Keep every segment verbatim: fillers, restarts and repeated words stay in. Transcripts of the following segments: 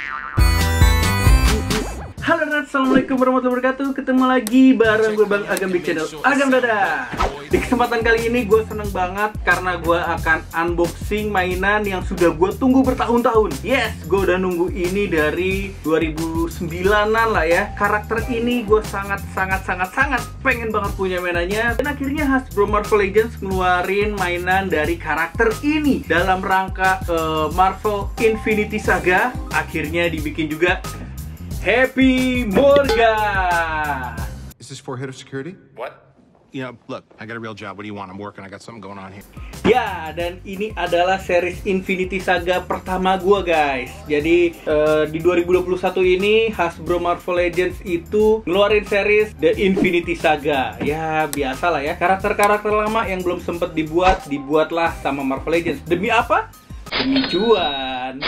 Halo dan assalamualaikum warahmatullahi wabarakatuh. Ketemu lagi bareng gue Bang Agam di channel Agam Dada. Di kesempatan kali ini gue seneng banget karena gue akan unboxing mainan yang sudah gue tunggu bertahun-tahun. Yes, gue udah nunggu ini dari dua ribu sembilanan lah ya. Karakter ini gue sangat sangat sangat sangat pengen banget punya mainannya. Dan akhirnya Hasbro Marvel Legends ngeluarin mainan dari karakter ini dalam rangka uh, Marvel Infinity Saga. Akhirnya dibikin juga Happy Morgan. Is this for head of security? What? You know, look, I got a real job. What do you want? I'm working. I got something going on here. Ya, dan ini adalah series Infinity Saga pertama gua, guys. Jadi uh, di dua ribu dua puluh satu ini Hasbro Marvel Legends itu ngeluarin series The Infinity Saga. Ya, biasalah ya. Karakter-karakter lama yang belum sempet dibuat, dibuatlah sama Marvel Legends. Demi apa? Demi cuan.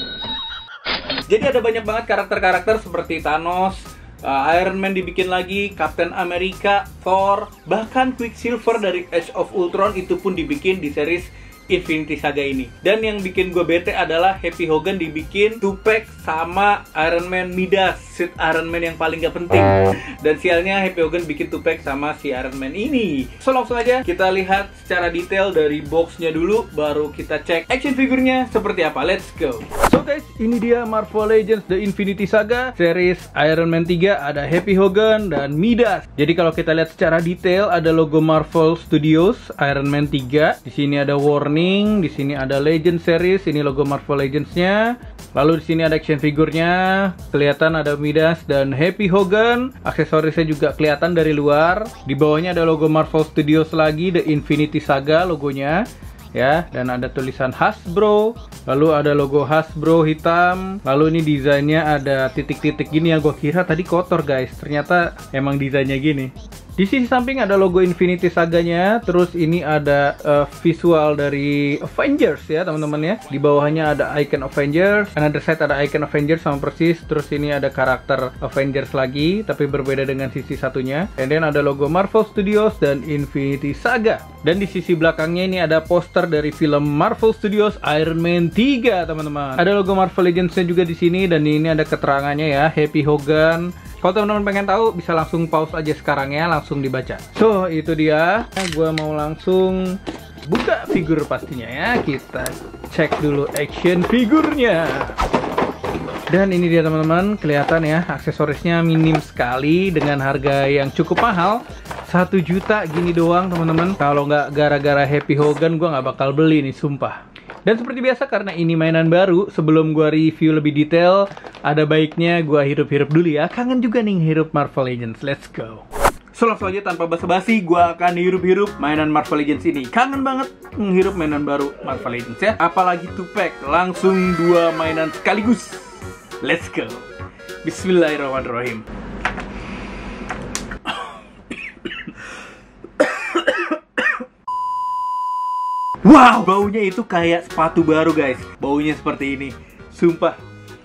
Jadi ada banyak banget karakter-karakter seperti Thanos, uh, Iron Man dibikin lagi, Captain America, Thor, bahkan Quicksilver dari Age of Ultron itu pun dibikin di series Infinity Saga ini. Dan yang bikin gue bete adalah Happy Hogan dibikin two-pack sama Iron Man Midas, suit Iron Man yang paling gak penting. Dan sialnya Happy Hogan bikin two-pack sama si Iron Man ini. So langsung aja kita lihat secara detail dari boxnya dulu, baru kita cek action figurnya seperti apa. Let's go. So guys, ini dia Marvel Legends The Infinity Saga series Iron Man tiga, ada Happy Hogan dan Midas. Jadi kalau kita lihat secara detail, ada logo Marvel Studios Iron Man tiga. Di sini ada warning, di sini ada Legend series, ini logo Marvel Legends-nya. Lalu di sini ada action figurnya, kelihatan ada Midas dan Happy Hogan. Aksesorisnya juga kelihatan dari luar. Di bawahnya ada logo Marvel Studios lagi, The Infinity Saga logonya. Ya, dan ada tulisan Hasbro. Lalu ada logo Hasbro hitam. Lalu ini desainnya ada titik-titik gini yang gue kira tadi kotor, guys. Ternyata emang desainnya gini. Di sisi samping ada logo Infinity Saganya. Terus ini ada uh, visual dari Avengers ya teman-teman ya. Di bawahnya ada icon Avengers. Another side ada icon Avengers sama persis. Terus ini ada karakter Avengers lagi, tapi berbeda dengan sisi satunya. And then ada logo Marvel Studios dan Infinity Saga. Dan di sisi belakangnya ini ada poster dari film Marvel Studios Iron Man tiga teman-teman. Ada logo Marvel Legends-nya juga di sini, dan ini ada keterangannya ya, Happy Hogan. Kalau teman-teman pengen tahu, bisa langsung pause aja sekarang ya, langsung dibaca. So, itu dia. Gue mau langsung buka figur pastinya ya. Kita cek dulu action figurnya. Dan ini dia teman-teman, kelihatan ya, aksesorisnya minim sekali dengan harga yang cukup mahal. Satu juta gini doang teman-teman. Kalau nggak gara-gara Happy Hogan, gue nggak bakal beli nih, sumpah. Dan seperti biasa, karena ini mainan baru, sebelum gue review lebih detail, ada baiknya gue hirup-hirup dulu ya. Kangen juga nih hirup Marvel Legends. Let's go. So langsung aja tanpa basa-basi, gue akan hirup-hirup mainan Marvel Legends ini. Kangen banget menghirup mainan baru Marvel Legends ya. Apalagi two-pack, langsung dua mainan sekaligus. Let's go. Bismillahirrahmanirrahim. Wow, baunya itu kayak sepatu baru guys. Baunya seperti ini, sumpah.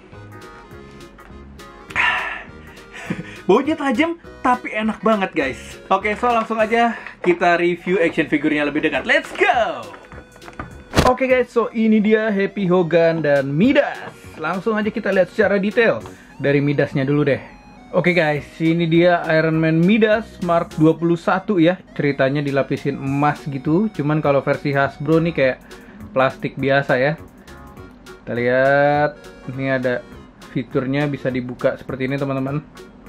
Baunya tajam tapi enak banget guys. Oke, so langsung aja kita review action figurnya lebih dekat. Let's go. Oke guys, so ini dia Happy Hogan dan Midas. Langsung aja kita lihat secara detail. Dari Midasnya dulu deh. Oke guys, ini dia Iron Man Midas Mark dua puluh satu ya. Ceritanya dilapisin emas gitu. Cuman kalau versi Hasbro nih kayak plastik biasa ya. Kita lihat, ini ada fiturnya, bisa dibuka seperti ini teman-teman.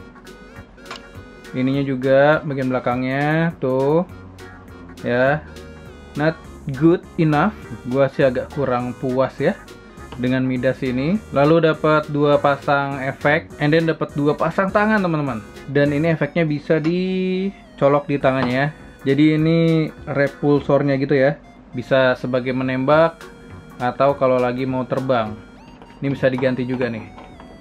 Ininya juga bagian belakangnya tuh ya. Not good enough. Gua sih agak kurang puas ya dengan Midas ini. Lalu dapat dua pasang efek, and then dapat dua pasang tangan teman-teman. Dan ini efeknya bisa dicolok di tangannya ya. Jadi ini repulsornya gitu ya, bisa sebagai menembak atau kalau lagi mau terbang. Ini bisa diganti juga nih.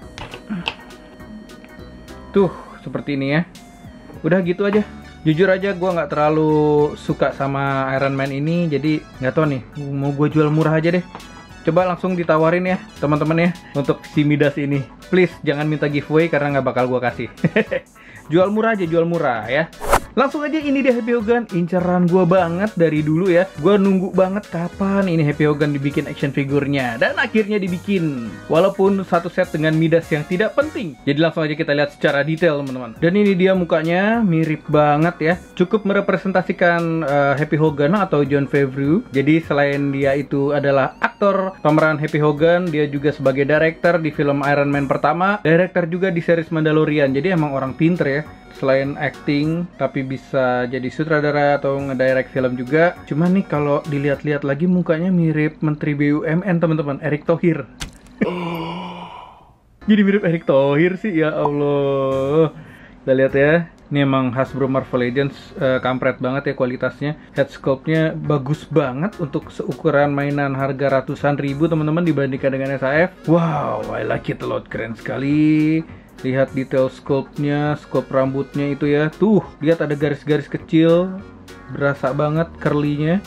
Tuh seperti ini ya. Udah gitu aja. Jujur aja gue nggak terlalu suka sama Iron Man ini, jadi nggak tahu nih, mau gue jual murah aja deh. Coba langsung ditawarin ya teman-teman ya untuk si Midas ini. Please jangan minta giveaway karena nggak bakal gue kasih. Jual murah aja, jual murah ya. Langsung aja, ini dia Happy Hogan, inceran gue banget dari dulu ya. Gue nunggu banget kapan ini Happy Hogan dibikin action figurnya, dan akhirnya dibikin. Walaupun satu set dengan Midas yang tidak penting. Jadi langsung aja kita lihat secara detail teman-teman. Dan ini dia mukanya, mirip banget ya. Cukup merepresentasikan uh, Happy Hogan atau Jon Favreau. Jadi selain dia itu adalah aktor pemeran Happy Hogan, dia juga sebagai director di film Iron Man pertama, director juga di series Mandalorian. Jadi emang orang pinter ya. Selain acting, tapi bisa jadi sutradara atau ngedirect film juga. Cuman nih kalau dilihat-lihat lagi mukanya mirip Menteri B U M N teman-teman, Erick Thohir. Jadi mirip Erick Thohir sih, ya Allah. Kita lihat ya. Ini emang Hasbro Marvel Legends, uh, kampret banget ya kualitasnya. Head sculpt-nya bagus banget untuk seukuran mainan harga ratusan ribu teman-teman dibandingkan dengan S A F. Wow, I like it a lot, keren sekali. Lihat detail sculpt-nya, sculpt rambutnya itu ya. Tuh, lihat ada garis-garis kecil. Berasa banget curly-nya.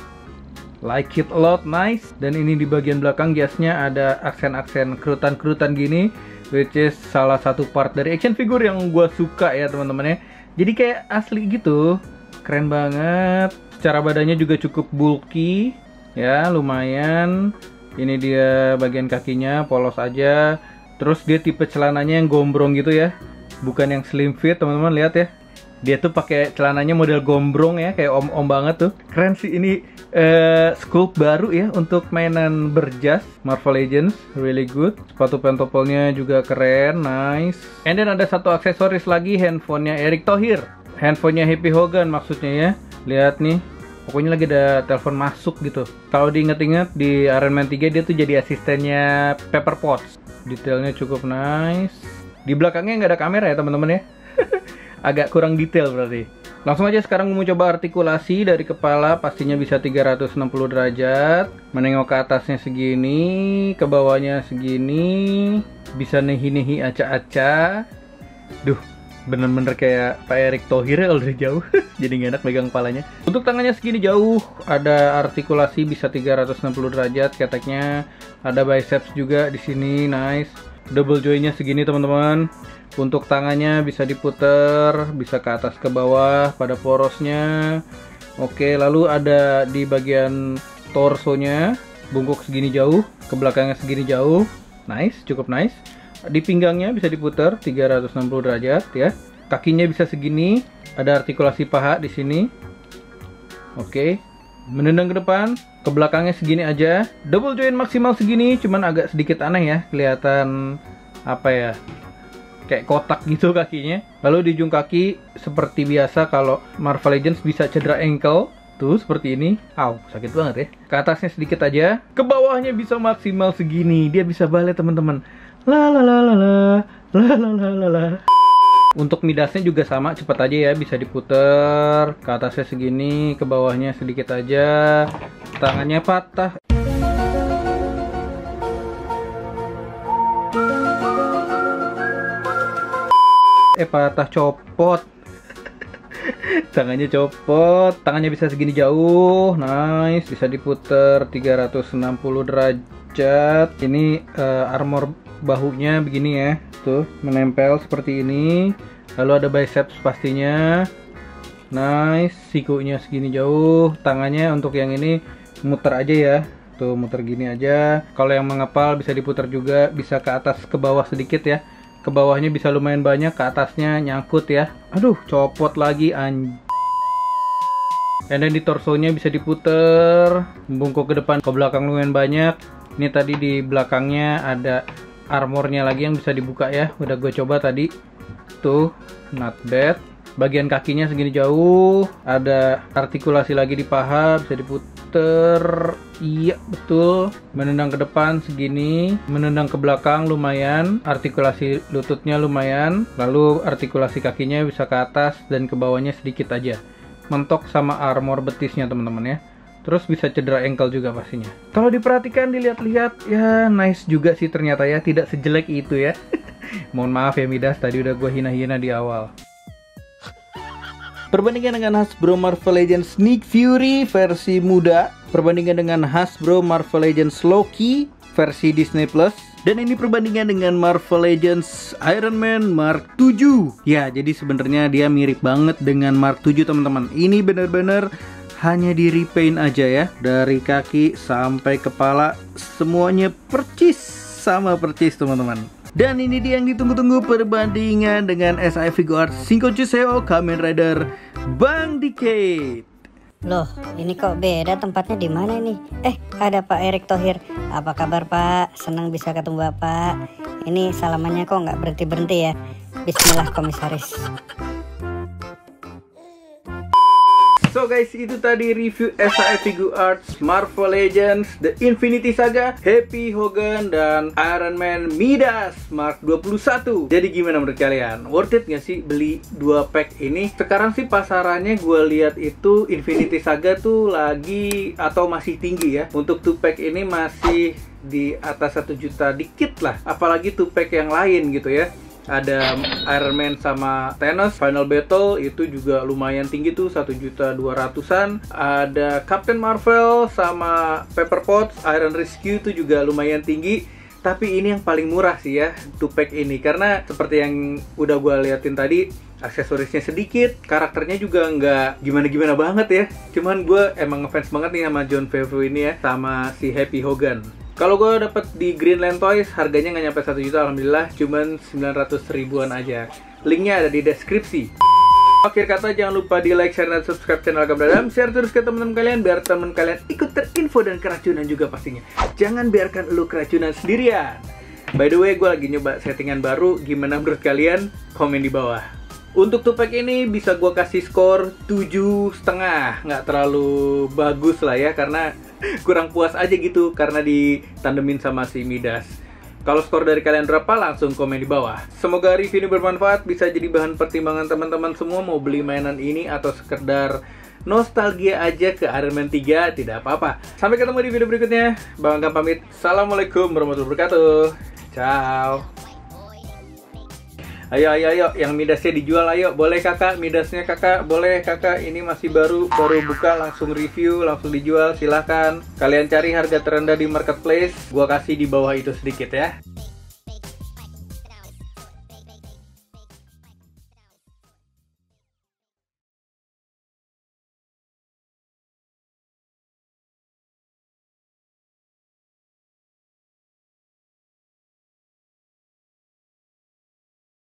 Like it a lot, nice. Dan ini di bagian belakang jasnya ada aksen-aksen kerutan-kerutan gini, which is salah satu part dari action figure yang gue suka ya teman-teman ya. Jadi kayak asli gitu. Keren banget. Secara badannya juga cukup bulky. Ya, lumayan. Ini dia bagian kakinya, polos aja. Terus dia tipe celananya yang gombrong gitu ya, bukan yang slim fit teman-teman, lihat ya. Dia tuh pakai celananya model gombrong ya, kayak om-om banget tuh. Keren sih ini, uh, sculpt baru ya untuk mainan berjas Marvel Legends, really good. Sepatu pentopelnya juga keren, nice. And then ada satu aksesoris lagi, handphonenya Erick Thohir, handphonenya Happy Hogan maksudnya ya. Lihat nih, pokoknya lagi ada telepon masuk gitu. Kalau diinget-inget di Iron Man tiga dia tuh jadi asistennya Pepper Potts. Detailnya cukup nice. Di belakangnya nggak ada kamera ya teman-teman ya. Agak kurang detail berarti. Langsung aja sekarang mau coba artikulasi dari kepala. Pastinya bisa tiga ratus enam puluh derajat. Menengok ke atasnya segini, ke bawahnya segini. Bisa nehi-nehi aca-aca. Duh, bener-bener kayak Pak Erick Thohir ya kalau dari jauh. Jadi nggak enak megang kepalanya. Untuk tangannya segini jauh, ada artikulasi bisa tiga ratus enam puluh derajat keteknya. Ada biceps juga di sini, nice. Double joinnya segini teman-teman. Untuk tangannya bisa diputer, bisa ke atas ke bawah pada porosnya. Oke, lalu ada di bagian torsonya, bungkuk segini jauh, ke belakangnya segini jauh. Nice, cukup nice. Di pinggangnya bisa diputer tiga ratus enam puluh derajat ya. Kakinya bisa segini, ada artikulasi paha di sini. Oke. Menendang ke depan, ke belakangnya segini aja. Double joint maksimal segini, cuman agak sedikit aneh ya, kelihatan apa ya, kayak kotak gitu kakinya. Lalu di ujung kaki seperti biasa kalau Marvel Legends bisa cedera ankle. Tuh seperti ini. Au, sakit banget ya. Ke atasnya sedikit aja, ke bawahnya bisa maksimal segini. Dia bisa balik teman-teman. La la la la la la la la la la. Untuk midasnya juga sama, cepet aja ya, bisa diputer. Ke atasnya segini, ke bawahnya sedikit aja. Tangannya patah. Eh patah, copot. Tangannya copot, tangannya bisa segini jauh, nice, bisa diputer tiga ratus enam puluh derajat. Ini uh, armor bahunya begini ya, tuh menempel seperti ini. Lalu ada biceps pastinya, nice. Sikunya segini jauh, tangannya untuk yang ini muter aja ya, tuh muter gini aja. Kalau yang mengepal bisa diputer juga, bisa ke atas ke bawah sedikit ya. Ke bawahnya bisa lumayan banyak, ke atasnya nyangkut ya. Aduh, copot lagi anj. And then di torsonya bisa diputer, bungkuk ke depan ke belakang lumayan banyak. Ini tadi di belakangnya ada armornya lagi yang bisa dibuka ya. Udah gue coba tadi. Tuh, not bad. Bagian kakinya segini jauh, ada artikulasi lagi di paha, bisa diputer. Iya, betul. Menendang ke depan segini, menendang ke belakang lumayan, artikulasi lututnya lumayan, lalu artikulasi kakinya bisa ke atas dan ke bawahnya sedikit aja. Mentok sama armor betisnya teman-teman ya. Terus bisa cedera ankle juga pastinya. Kalau diperhatikan, dilihat-lihat, ya nice juga sih ternyata ya, tidak sejelek itu ya. Mohon maaf ya Midas, tadi udah gue hina-hina di awal. Perbandingan dengan Hasbro Marvel Legends Nick Fury versi muda, perbandingan dengan Hasbro Marvel Legends Loki versi Disney Plus. Dan ini perbandingan dengan Marvel Legends Iron Man Mark tujuh. Ya, jadi sebenarnya dia mirip banget dengan Mark tujuh teman-teman. Ini benar-benar hanya di repaint aja ya. Dari kaki sampai kepala semuanya percis sama percis teman-teman. Dan ini dia yang ditunggu-tunggu, perbandingan dengan S I Figuarts Shinkochu Seo Kamen Rider Bang Decade. Loh, ini kok beda tempatnya di mana ini? Eh, ada Pak Erick Thohir. Apa kabar Pak? Senang bisa ketemu Bapak. Ini salamannya kok nggak berhenti-berhenti ya? Bismillah Komisaris. So guys, itu tadi review S I Figuarts Marvel Legends The Infinity Saga Happy Hogan dan Iron Man Midas Mark dua puluh satu. Jadi gimana menurut kalian? Worth it nggak sih beli dua pack ini? Sekarang sih pasarannya gue lihat itu Infinity Saga tuh lagi atau masih tinggi ya. Untuk two pack ini masih di atas satu juta dikit lah. Apalagi two pack yang lain gitu ya. Ada Iron Man sama Thanos Final Battle itu juga lumayan tinggi tuh, satu juta dua ratusan. Ada Captain Marvel sama Pepper Potts Iron Rescue itu juga lumayan tinggi. Tapi ini yang paling murah sih ya, two pack ini. Karena seperti yang udah gue liatin tadi, aksesorisnya sedikit, karakternya juga nggak gimana-gimana banget ya. Cuman gue emang ngefans banget nih sama Jon Favreau ini ya, sama si Happy Hogan. Kalau gue dapet di Greenland Toys, harganya nggak nyampe satu juta, alhamdulillah, cuman sembilan ratus ribuan aja. Linknya ada di deskripsi. Akhir kata, jangan lupa di like, share, dan subscribe channel Gabra Dam. Share terus ke teman-teman kalian, biar teman kalian ikut terinfo dan keracunan juga pastinya. Jangan biarkan lu keracunan sendirian. By the way, gue lagi nyoba settingan baru. Gimana menurut kalian? Komen di bawah. Untuk two pack ini bisa gue kasih skor tujuh setengah. Nggak terlalu bagus lah ya, karena kurang puas aja gitu karena ditandemin sama si Midas. Kalau skor dari kalian berapa, langsung komen di bawah. Semoga review ini bermanfaat, bisa jadi bahan pertimbangan teman-teman semua mau beli mainan ini atau sekedar nostalgia aja ke Iron Man tiga, tidak apa-apa. Sampai ketemu di video berikutnya. Bang Gam pamit. Assalamualaikum warahmatullahi wabarakatuh. Ciao. Ayo, ayo, ayo, yang Midasnya dijual, ayo. Boleh kakak, Midasnya kakak, boleh kakak. Ini masih baru, baru buka, langsung review, langsung dijual, silahkan. Kalian cari harga terendah di marketplace, gua kasih di bawah itu sedikit ya.